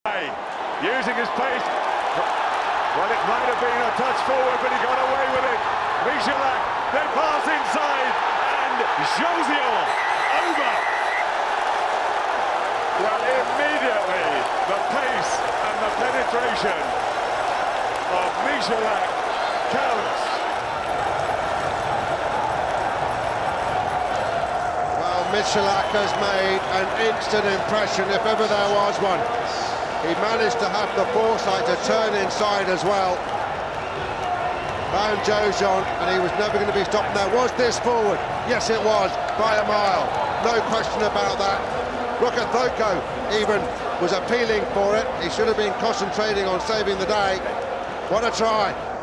Using his pace. Well, it might have been a touch forward, but he got away with it. Michalak, then pass inside, and Josio over. Well, immediately, the pace and the penetration of Michalak counts. Well, Michalak has made an instant impression, if ever there was one. He managed to have the foresight to turn inside as well. Found Jojon, and he was never going to be stopped. Now, was this forward? Yes, it was, by a mile. No question about that. Rukkathoko even was appealing for it. He should have been concentrating on saving the day. What a try.